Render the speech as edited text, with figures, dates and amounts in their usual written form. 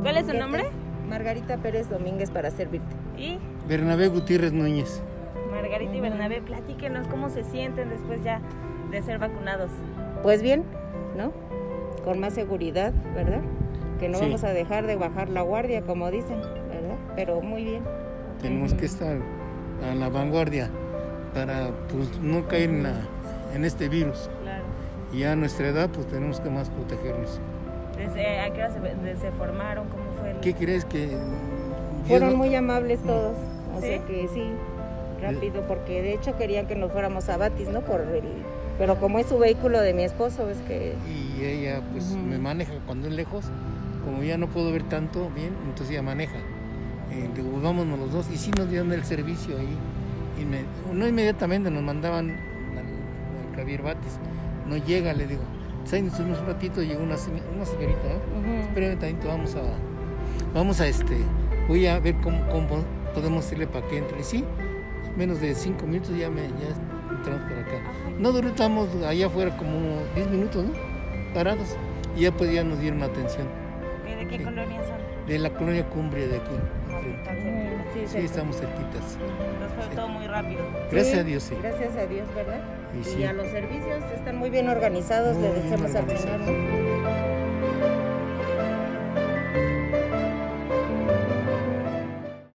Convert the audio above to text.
¿Cuál es su nombre? Margarita Pérez Domínguez, para servirte. Y Bernabé Gutiérrez Núñez. Margarita y Bernabé, platíquenos cómo se sienten después ya de ser vacunados. Pues bien, ¿no? Con más seguridad, ¿verdad? Que no Sí. vamos a dejar de bajar la guardia, como dicen, ¿verdad? Pero muy bien. Tenemos que estar a la vanguardia para pues, no caer en este virus. Claro. Y a nuestra edad pues tenemos que más protegernos. ¿A qué hora se formaron? ¿Cómo fue? ¿Qué crees que...? Fueron muy amables todos, o ¿Sí? sea que sí, rápido, porque de hecho querían que nos fuéramos a Batis, ¿no? Pero como es su vehículo de mi esposo, es que... Y ella pues me maneja cuando es lejos, como ya no puedo ver tanto bien, entonces ella maneja. Digo, vámonos los dos, y sí nos dieron el servicio ahí. No inmediatamente, nos mandaban al Javier Batis. No llega, le digo. Entonces, un ratito llegó una señorita, ¿eh? Espérame tantito, vamos a voy a ver cómo podemos hacerle para que entre. Sí, menos de 5 minutos ya entramos por acá. No duramos allá afuera como 10 minutos, ¿no? Parados. Y ya pues ya nos dieron atención. ¿De qué colonia son? De la colonia Cumbria de aquí. Están cerquitas. Sí, estamos cerquitas. Entonces fue todo muy rápido. Gracias Sí, a Dios, sí. Gracias a Dios, ¿verdad? Y Y sí. a los servicios están muy bien organizados, Muy le bien deseamos al organizados. Señor.